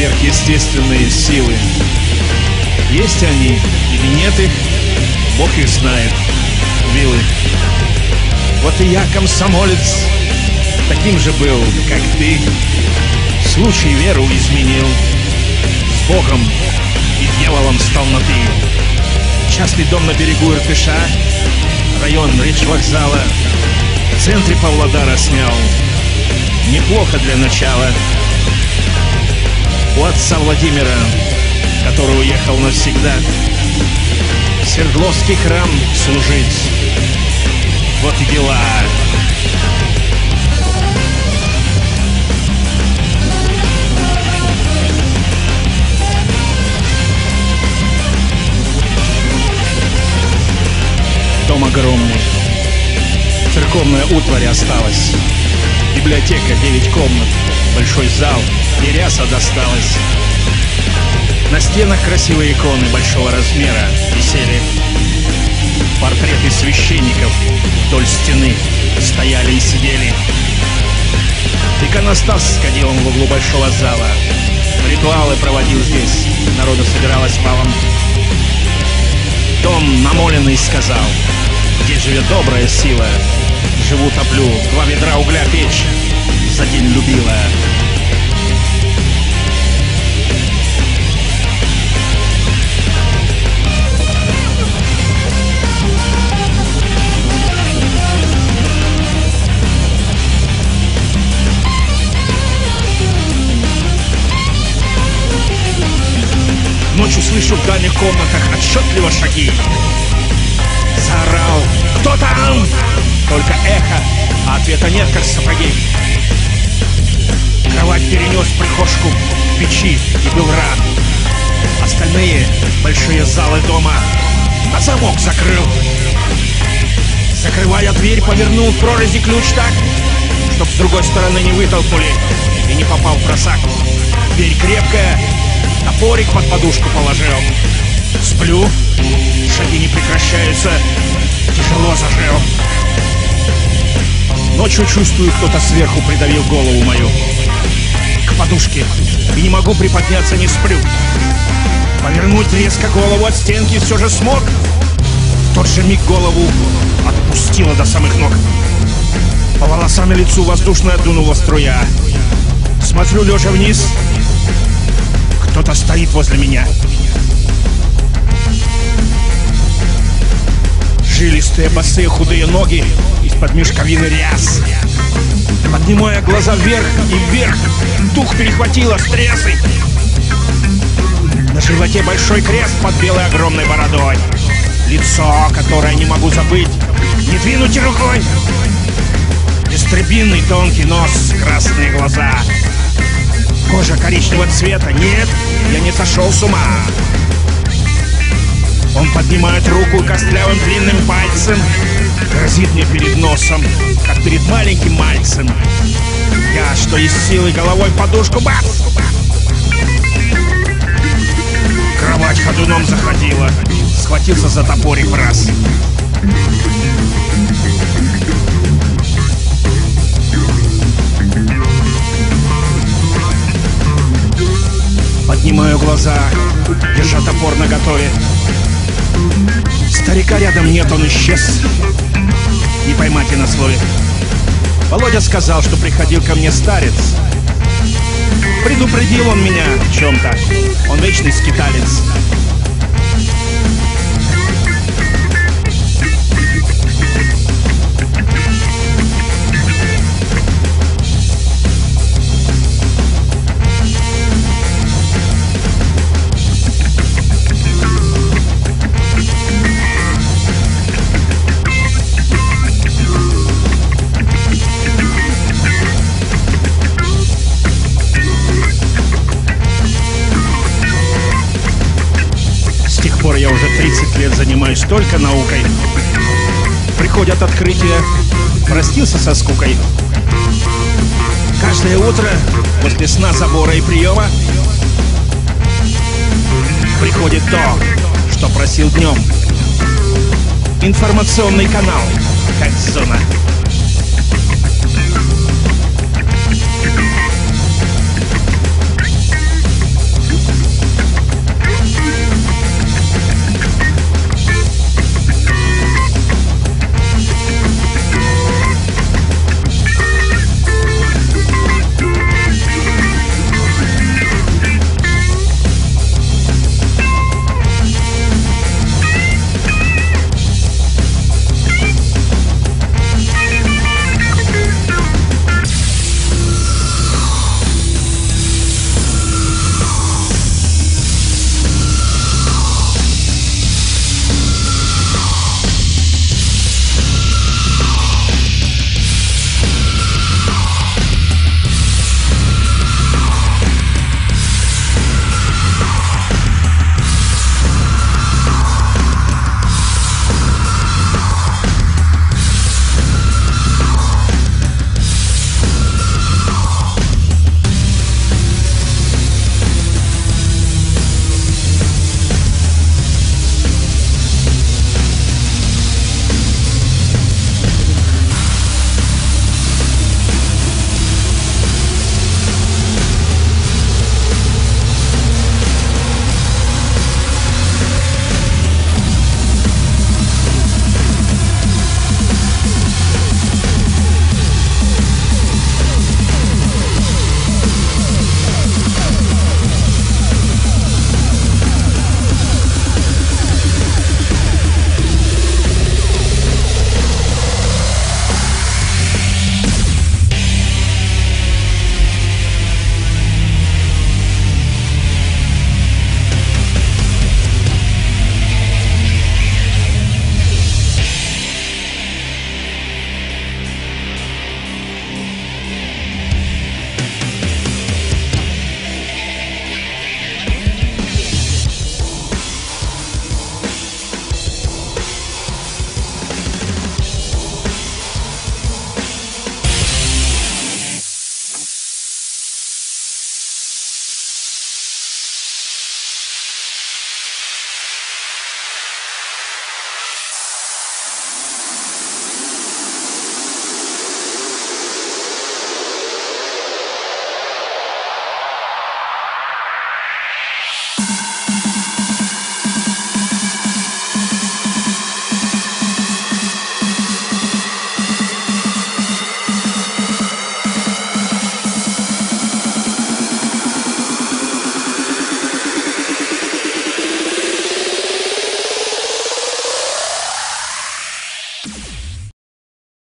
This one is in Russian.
сверхъестественные силы. Есть они или нет их, Бог их знает, вилы. Вот и я, комсомолец, таким же был, как ты. Случай веру изменил, с Богом и дьяволом стал на «ты». Частный дом на берегу Иртыша, район речвокзала, в центре Павлодара снял. Неплохо для начала. У отца Владимира, который уехал навсегда, в Свердловский храм служить. Вот и дела. Дом огромный. Церковная утварь осталась. Библиотека, 9 комнат, большой зал, и ряса досталась. На стенах красивые иконы большого размера висели. Портреты священников вдоль стены стояли и сидели. Иконостас с кадилом в углу большого зала. Ритуалы проводил здесь, народу собиралось валом. Дом намоленный сказал: здесь живет добрая сила. Живу, топлю, 2 ведра угля печь за день любила. Ночью слышу в дальних комнатах отчетливо шаги. Заорал: кто там? Только эхо, а ответа нет, как сапоги. Кровать перенес в прихожку печи и был рад. Остальные большие залы дома на замок закрыл. Закрывая дверь, повернул в прорези ключ так, чтоб с другой стороны не вытолкнули и не попал в просак. Дверь крепкая, топорик под подушку положил. Сплю, шаги не прекращаются, тяжело зажил. Ночью чувствую, кто-то сверху придавил голову мою к подушке, и не могу приподняться, не сплю. Повернуть резко голову от стенки все же смог. В тот же миг голову отпустило до самых ног. По волосам и лицу воздушно дунула струя. Смотрю лежа вниз, кто-то стоит возле меня. Жилистые, босые, худые ноги из-под мешковины ряс. Поднимая глаза вверх и вверх, дух перехватило с трясой. На животе большой крест под белой огромной бородой. Лицо, которое не могу забыть, не двинуть рукой. Ястребиный тонкий нос, красные глаза. Кожа коричневого цвета. Нет, я не сошел с ума. Он поднимает руку костлявым длинным пальцем, грозит мне перед носом, как перед маленьким мальцем. Я, что из силы, головой подушку бац! Кровать ходуном заходила, схватился за топорик в раз. Поднимаю глаза, держа топор наготове. Старика рядом нет, он исчез. Не поймать и на слове. Володя сказал, что приходил ко мне старец. Предупредил он меня в чем-то. Он вечный скиталец. Я уже 30 лет занимаюсь только наукой. Приходят открытия, простился со скукой. Каждое утро после сна, забора и приема приходит то, что просил днем. Информационный канал, как зона.